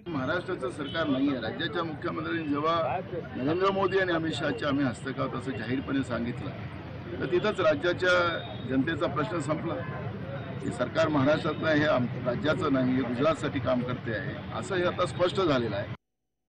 महाराष्ट्राचं सरकार नाही आहे। राज्याच्या मुख्यमंत्र्यांनी जेव्हा नरेंद्र मोदी आणि अमित शहाच्या आम्ही हस्तक आहोत असं जाहीरपणे सांगितलं तर तिथंच राज्याच्या जनतेचा प्रश्न संपला। हे सरकार महाराष्ट्रातलं हे राज्याचं नाही, हे गुजरातसाठी काम करते आहे असं हे आता स्पष्ट झालेलं आहे।